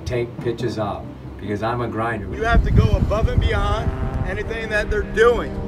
take pitches off because I'm a grinder. You have to go above and beyond anything that they're doing.